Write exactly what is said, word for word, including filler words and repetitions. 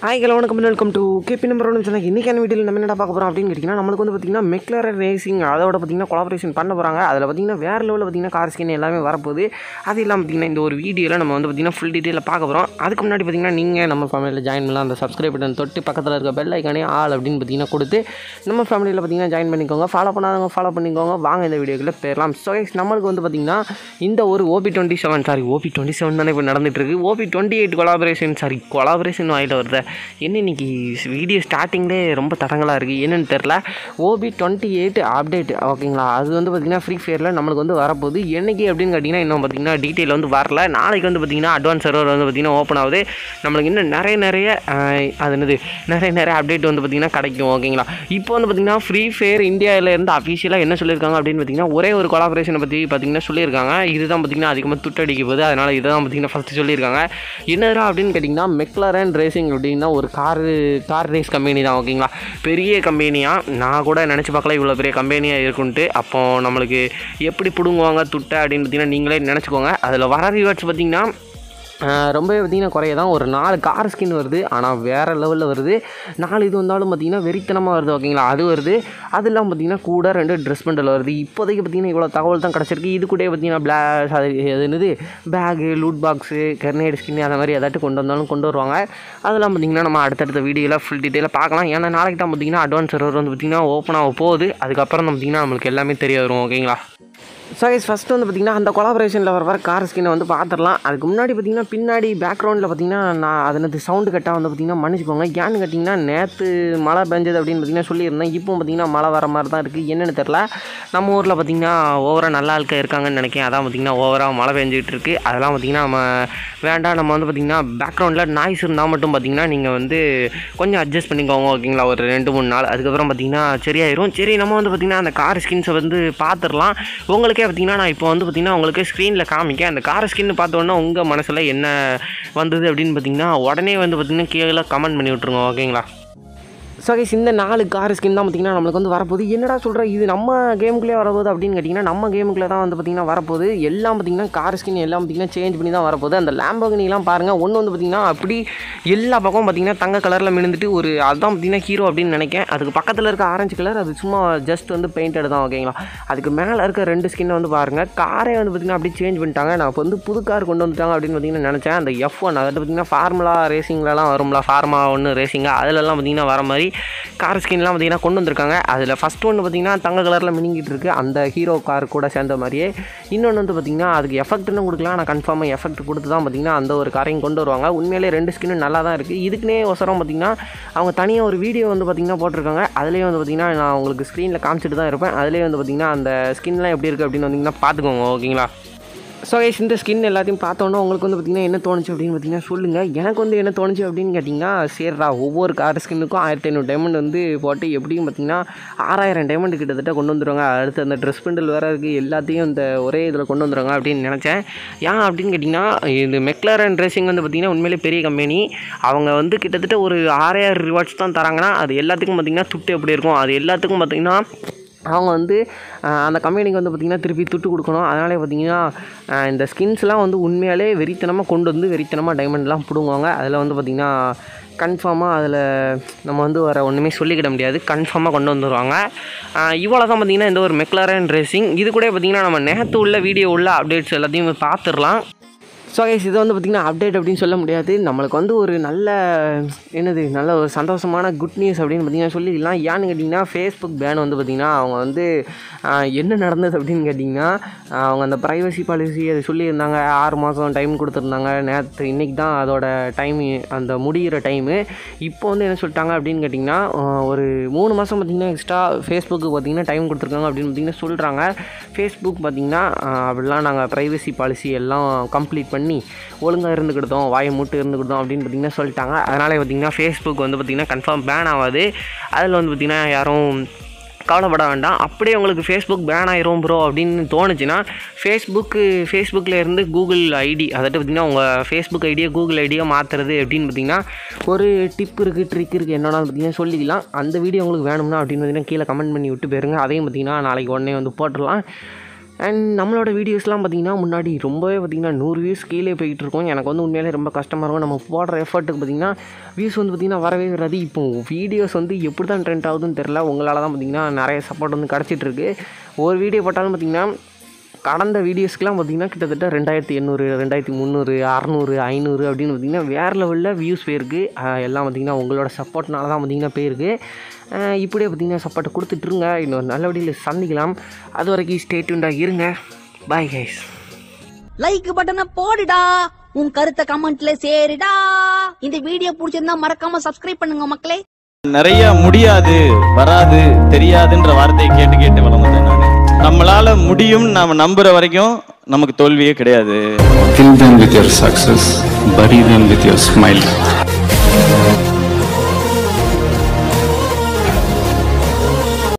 Hi hello வணக்கம் welcome to KP number ஒன்று சொன்னால் இன்றைக்கான வீடியோவில் நம்ம என்ன பார்க்க போகிறோம் அப்படின்னு கேட்டிங்கன்னா நம்மளுக்கு வந்து பார்த்திங்கன்னா மெக்லரன் ரேசிங் அதோட பார்த்திங்கன்னா கொலாபரேஷன் பண்ண போகிறாங்க. அதில் பார்த்திங்கன்னா வேறு லெவலில் பார்த்திங்கன்னா கார் ஸ்கின் எல்லாமே வரப்போகுது. அது இல்லாமல் பார்த்திங்கன்னா இந்த ஒரு வீடியோவில் நம்ம வந்து பார்த்திங்கன்னா ஃபுல் டீட்டெயிலில் பார்க்க போகிறோம். அதுக்கு முன்னாடி பார்த்திங்கன்னா நீங்கள் நம்ம ஃபேமிலியில் ஜாயின் பண்ணலாம். அந்த சப்ஸ்கிரைப் பட்டன் தொட்டு பக்கத்தில் இருக்க பெல் ஐக்கானே ஆல் அப்படின்னு பார்த்திங்கன்னா கொடுத்து நம்ம ஃபேமிலியில் பார்த்திங்கன்னா ஜாயின் பண்ணிக்கோங்க. ஃபாலோ பண்ணாதவங்க ஃபாலோ பண்ணிக்கோங்க. வாங்க இந்த வீடியோக்குள்ளே போயிடலாம். ஸோ நம்மளுக்கு வந்து பார்த்திங்கன்னா இந்த ஒரு OB twenty seven sorry OB twenty seven தானே இப்போ நடந்துகிட்ருக்கு. OB twenty eight collaboration sorry collaboration ஆகிட்டு வருது. என்ன இன்னைக்கு வீடியோ ஸ்டார்டிங்லேயே ரொம்ப தடங்களாக இருக்குது, என்னென்னு தெரில. ஓபி டுவெண்ட்டி எயிட் அப்டேட் ஓகேங்களா, அது வந்து பார்த்திங்கன்னா ஃப்ரீ ஃபயரில் நம்மளுக்கு வந்து வரப்போகுது. என்றைக்கு அப்படின்னு கேட்டிங்கன்னா இன்னும் பார்த்திங்கன்னா டீட்டெயில் வந்து வரல. நாளைக்கு வந்து பார்த்திங்கன்னா அட்வான்ஸ் சர்வர் வந்து பார்த்திங்கன்னா ஓப்பன் ஆகுது. நம்மளுக்கு இன்னும் நிறைய நிறைய அது என்னது நிறைய நிறைய அப்டேட் வந்து பார்த்திங்கன்னா கிடைக்கும் ஓகேங்களா. இப்போ வந்து பார்த்திங்கன்னா ஃப்ரீ ஃபயர் இந்தியாவிலேருந்து அஃபிஷியலாக என்ன சொல்லியிருக்காங்க அப்படின்னு பார்த்திங்கன்னா ஒரே ஒரு கொலாபரேஷனை பற்றி பார்த்திங்கன்னா சொல்லியிருக்காங்க. இதுதான் பார்த்திங்கன்னா அதிகமாக துட்டடிக்க போகுது. அதனால் இதை தான் பார்த்திங்கன்னா ஃபஸ்ட்டு சொல்லியிருக்காங்க. என்னடா அப்படின்னு கேட்டிங்கன்னா மெக்லரன் ரேசிங் அப்படின்னா ஒரு காரு கார் ரேஸ் கம்பெனி தான் ஓகேங்களா. பெரிய கம்பெனியாக நான் கூட நினச்சி பார்க்கல இவ்வளோ பெரிய கம்பெனியாக இருக்குன்ட்டு. அப்போ நம்மளுக்கு எப்படி பிடுங்குவாங்க துட்டை அப்படின்னு பார்த்தீங்கன்னா நீங்களே நினச்சிக்கோங்க. அதில் வர ரிவார்ட்ஸ் பார்த்திங்கன்னா ரொம்பவே பார்த்திங்கன்னா குறைய தான். ஒரு நாலு கார் ஸ்கின் வருது, ஆனால் வேறு லெவலில் வருது. நாலு இது வந்தாலும் பார்த்திங்கன்னா வெறித்தனமாக வருது ஓகேங்களா. அது வருது. அது இல்லாமல் பார்த்திங்கன்னா கூட ரெண்டு ட்ரெஸ் பண்டல் வருது. இப்போதைக்கு பார்த்திங்கன்னா இவ்வளோ தகவல் தான் கிடச்சிருக்கு. இது கூட பார்த்திங்கன்னா பிளா அது என்னது bag loot box grenade skin அந்த மாதிரி எதாட்டு கொண்டு வந்தாலும் கொண்டு வருவாங்க. அதெல்லாம் பார்த்திங்கன்னா நம்ம அடுத்தடுத்த வீடியோவில் ஃபுல் டீட்டெயிலாக பார்க்கலாம். ஏன்னா நாளைக்கு தான் பார்த்திங்கன்னா அட்வான்ஸ் சர்வர் வந்து பார்த்திங்கன்னா ஓப்பன் ஆக போகுது. அதுக்கப்புறம் தான் பார்த்திங்கன்னா நம்மளுக்கு எல்லாமே தெரிய வரும் ஓகேங்களா. ஸோ கைஸ் ஃபஸ்ட்டு வந்து பார்த்திங்கன்னா அந்த கொலாபரேஷனில் வர வர கார் ஸ்கின்னை வந்து பார்த்துடலாம். அதுக்கு முன்னாடி பார்த்திங்கன்னா பின்னாடி பேக்ரவுண்டில் பார்த்திங்கன்னா நான் அது சவுண்டு கட்டாக வந்து பார்த்திங்கன்னா மன்னிச்சிக்கோங்க. ஏன்னு கேட்டிங்கன்னா நேற்று மழை பெஞ்சது அப்படின்னு பார்த்திங்கன்னா சொல்லியிருந்தேன். இப்போ பார்த்திங்கன்னா மழை வர மாதிரி தான் இருக்குது. என்னென்னு தெரில. நம்ம ஊரில் பார்த்திங்கன்னா ஓவராக நல்ல ஆட்கள் இருக்காங்கன்னு நினைக்கிறேன். அதான் பார்த்திங்கன்னா ஓவராக மழை பெஞ்சிக்கிட்டு இருக்குது. அதெல்லாம் பார்த்திங்கன்னா நம்ம வேண்டாம். நம்ம வந்து பார்த்திங்கன்னா பேக்ரவுண்டில் நாய்ஸ் இருந்தால் மட்டும் பார்த்திங்கன்னா நீங்கள் வந்து கொஞ்சம் அட்ஜஸ்ட் பண்ணிக்கோங்க ஓகேங்களா. ஒரு ரெண்டு மூணு நாள் அதுக்கப்புறம் பார்த்திங்கன்னா சரியாயிரும். சரி நம்ம வந்து பார்த்திங்கன்னா அந்த கார் ஸ்கின்ஸை வந்து பார்த்துடலாம். உங்களுக்கு பார்த்திங்கன்னா நான் இப்போ வந்து பார்த்திங்கன்னா உங்களுக்கு ஸ்க்ரீனில் காமிக்க அந்த கார் ஸ்கின்னு பார்த்தோன்னா உங்கள் மனசில் என்ன வந்தது அப்படின்னு பார்த்திங்கன்னா உடனே வந்து பார்த்திங்கன்னா கீழே கமெண்ட் பண்ணி விட்ருங்க ஓகேங்களா. ஸோ கைஸ் இந்த நாலு கார் ஸ்கின் தான் பார்த்திங்கன்னா நம்மளுக்கு வந்து வரப்போகுது. என்னடா சொல்கிற இது நம்ம கேமுக்குள்ளே வரப்போகுது அப்படின்னு கேட்டிங்கன்னா நம்ம கேமுக்குள்ளே தான் வந்து பார்த்திங்கன்னா வரப்போகுது. எல்லாம் பார்த்திங்கன்னா கார் ஸ்கின் எல்லாம் பார்த்திங்கன்னா சேஞ்ச் பண்ணி தான் வரப்போகுது. அந்த லேம்போகினிலாம் பாருங்கள். ஒன்று வந்து பார்த்திங்கன்னா அப்படி எல்லா பக்கமும் பார்த்திங்கன்னா தங்க கலரில் மினுந்துட்டு ஒரு அதுதான் பார்த்திங்கன்னா ஹீரோ அப்படின்னு நினைக்கிறேன். அதுக்கு பக்கத்தில் இருக்க ஆரஞ்சு கலர் அது சும்மா ஜஸ்ட் வந்து பெயிண்டட் தான் ஓகேங்களா. அதுக்கு மேலே இருக்க ரெண்டு ஸ்கின்னை வந்து பாருங்கள். காரே வந்து பார்த்திங்கன்னா அப்படி சேஞ்ச் பண்ணிட்டாங்க. நான் இப்போ வந்து புது கார் கொண்டு வந்துட்டாங்க அப்படின்னு பார்த்திங்கன்னா நினச்சேன். அந்த எஃப் ஒன் அதாவது பார்த்திங்கன்னா ஃபார்முலா ரேசிங்லலாம் வரும்ல, ஃபார்மா ஒன்று ரேசிங்காக அதிலெல்லாம் பார்த்திங்கன்னா வர மாதிரி கார் ஸ்கின்லாம் பார்த்திங்கன்னா கொண்டு வந்திருக்காங்க. அதில் ஃபஸ்ட் ஒன்று பார்த்திங்கன்னா தங்க கலரில் மினிங்கிட்டு இருக்குது அந்த ஹீரோ கார் கூட சேர்ந்த மாதிரியே. இன்னொன்று வந்து பார்த்திங்கன்னா அதுக்கு எஃபெக்ட்னு கொடுக்கலாம். ஆனால் கன்ஃபார்மாக எஃபெக்ட் கொடுத்து தான் பார்த்திங்கன்னா அந்த ஒரு காரையும் கொண்டு வருவாங்க. உண்மையிலே ரெண்டு ஸ்கின்னும் நல்லா தான் இருக்குது. இதுக்குன்னே ஒசரம் பார்த்திங்கன்னா அவங்க தனியாக ஒரு வீடியோ வந்து பார்த்திங்கன்னா போட்டிருக்காங்க. அதுலேயே வந்து பார்த்திங்கன்னா நான் உங்களுக்கு ஸ்க்ரீனில் காமிச்சிட்டு தான் இருப்பேன். அதுலேயே வந்து பார்த்திங்கன்னா அந்த ஸ்கின்லாம் எப்படி இருக்குது அப்படின்னு வந்திங்கன்னா பார்த்துக்கோங்க ஓகேங்களா. ஸோ கைஸ் இந்த ஸ்கின் எல்லாத்தையும் பார்த்தோன்னா உங்களுக்கு வந்து பார்த்திங்கன்னா என்ன தோணுச்சு அப்படின்னு பார்த்திங்கன்னா சொல்லுங்கள். எனக்கு வந்து என்ன தோணுச்சு அப்படின்னு கேட்டிங்கன்னா சரிடா ஒவ்வொரு கார் ஸ்கின்னுக்கும் ஆயிரத்தி ஐநூறு டைமண்ட் வந்து போட்டு எப்படியும் பார்த்திங்கன்னா ஆறாயிரம் டைமண்ட் கிட்டத்தட்ட கொண்டு வந்துடுவாங்க. அடுத்து அந்த ட்ரெஸ் பண்டல் வேறு இருக்குது, எல்லாத்தையும் இந்த ஒரே இதில் கொண்டு வந்துடுவாங்க அப்படின்னு நினச்சேன். ஏன் அப்படின்னு கேட்டிங்கன்னா இந்த மெக்லரன் ரேசிங் வந்து பார்த்திங்கன்னா உண்மையிலே பெரிய கம்பெனி. அவங்க வந்து கிட்டத்தட்ட ஒரு ஆறாயிரம் ரிவார்ட்ஸ் தான் தராங்கன்னா அது எல்லாத்துக்கும் பார்த்திங்கன்னா துட்டு எப்படி இருக்கும், அது எல்லாத்துக்கும் பார்த்திங்கன்னா அவங்க வந்து அந்த கம்பெனிக்கு வந்து பார்த்திங்கன்னா திருப்பி துட்டு கொடுக்கணும். அதனாலே பார்த்திங்கன்னா இந்த ஸ்கின்ஸ்லாம் வந்து உண்மையாலே வெறித்தனமாக கொண்டு வந்து வெறித்தனமாக டைமண்ட்லாம் பிடுங்குவாங்க. அதில் வந்து பார்த்திங்கன்னா கன்ஃபார்மாக அதில் நம்ம வந்து வர ஒன்றுமே சொல்லிக்கிட முடியாது. கன்ஃபார்மாக கொண்டு வந்துடுவாங்க. இவ்வளோ தான் பார்த்திங்கன்னா இந்த ஒரு மெக்லரன் ரேசிங். இது கூட பார்த்திங்கன்னா நம்ம நேற்று உள்ள வீடியோ உள்ள அப்டேட்ஸ் எல்லாத்தையும் பார்த்துடலாம். ஸோ கைஸ் இது வந்து பார்த்திங்கன்னா அப்டேட் அப்படின்னு சொல்ல முடியாது. நம்மளுக்கு வந்து ஒரு நல்ல என்னது நல்ல ஒரு சந்தோஷமான குட் நியூஸ் அப்படின்னு பார்த்திங்கன்னா சொல்லிடலாம். ஏன்னு கேட்டிங்கன்னா ஃபேஸ்புக் பேன் வந்து பார்த்திங்கன்னா அவங்க வந்து என்ன நடந்தது அப்படின்னு கேட்டிங்கன்னா அவங்க அந்த ப்ரைவசி பாலிசி அது சொல்லியிருந்தாங்க. ஆறு மாதம் டைம் கொடுத்துருந்தாங்க. நேற்று இன்றைக்கி தான் அதோட டைம் அந்த முடிகிற டைமு. இப்போ வந்து என்ன சொல்லிட்டாங்க அப்படின்னு கேட்டிங்கன்னா ஒரு மூணு மாதம் பார்த்திங்கன்னா எக்ஸ்ட்ரா ஃபேஸ்புக்கு பார்த்திங்கன்னா டைம் கொடுத்துருக்காங்க அப்படின்னு பார்த்திங்கன்னா சொல்கிறாங்க. ஃபேஸ்புக் பார்த்திங்கன்னா அப்படிலாம் நாங்கள் ப்ரைவசி பாலிசி எல்லாம் கம்ப்ளீட் பண்ணி பண்ணி ஒழுங்காக இருந்துக்கிட்டோம், வாயை மூட்டு இருந்துக்கிட்டோம் அப்படின்னு பார்த்திங்கன்னா சொல்லிட்டாங்க. அதனால் பார்த்திங்கன்னா ஃபேஸ்புக் வந்து பார்த்திங்கன்னா கன்ஃபார்ம் பேன் ஆகாது. அதில் வந்து பார்த்திங்கன்னா யாரும் கவலைப்பட வேண்டாம். அப்படியே உங்களுக்கு ஃபேஸ்புக் பேன் ஆயிரும் ப்ரோ அப்படின்னு தோணுச்சுன்னா ஃபேஸ்புக்கு ஃபேஸ்புக்கில் இருந்து கூகுள் ஐடி அதாவது பார்த்திங்கன்னா உங்கள் ஃபேஸ்புக் ஐடியை கூகுள் ஐடியை மாற்றுறது அப்படின்னு பார்த்திங்கன்னா ஒரு டிப் இருக்குது, ட்ரிக் இருக்குது, என்னென்னா பார்த்திங்கன்னா சொல்லிக்கலாம். அந்த வீடியோ உங்களுக்கு வேணும்னா அப்படின்னு பார்த்திங்கன்னா கீழே கமெண்ட் பண்ணி விட்டு போயிருங்க. அதையும் பார்த்திங்கன்னா நாளைக்கு உடனே வந்து போட்டுடலாம். அண்ட் நம்மளோட வீடியோஸ்லாம் பார்த்திங்கன்னா முன்னாடி ரொம்பவே பார்த்திங்கன்னா நூறு வியூஸ் கீழே போய்கிட்டு இருக்கும். எனக்கு வந்து உண்மையிலே ரொம்ப கஷ்டமாக இருக்கும். நம்ம போடுற எஃபர்ட்டுக்கு பார்த்திங்கன்னா வியூஸ் வந்து பார்த்திங்கன்னா வரவே வராது. இப்போது வீடியோஸ் வந்து எப்படி தான் ட்ரெண்ட் ஆகுதுன்னு தெரில. உங்களால் தான் பார்த்திங்கன்னா நிறைய சப்போர்ட் வந்து கிடச்சிட்ருக்கு. ஒரு வீடியோ போட்டாலும் பார்த்திங்கன்னா கடந்த வீடியோஸ்க்கெலாம் பார்த்திங்கன்னா கிட்டத்தட்ட ரெண்டாயிரத்தி எண்ணூறு ரெண்டாயிரத்தி முந்நூறு அறநூறு ஐநூறு அப்படின்னு பார்த்திங்கன்னா வேறு லெவலில் வியூஸ் போயிருக்கு. எல்லாம் பார்த்திங்கன்னா உங்களோட சப்போர்ட்னால தான் பார்த்திங்கன்னா போயிருக்கு. இப்படியே பார்த்திங்கன்னா சப்போர்ட் கொடுத்துட்ருங்க. இன்னொரு நல்ல வீடியோவில் சந்திக்கலாம். அது வரைக்கும் ஸ்டே டியூன்டாக இருங்க. Bye guys. லைக் பட்டனை போடுடா, உன் கருத்தை கமெண்ட்ல சேருடா. இந்த வீடியோ பிடிச்சிருந்தா மறக்காம சப்ஸ்கிரைப் பண்ணுங்க மக்களே. நிறைய முடியாது, வராது, தெரியாதுன்ற வார்த்தையை கேட்டு கேட்டு வளர்ந்தேன் நான். நம்மளால முடியும் நாம நம்புற வரைக்கும் நமக்கு தோல்வியே கிடையாது. Kill them with your success, bury them with your smile.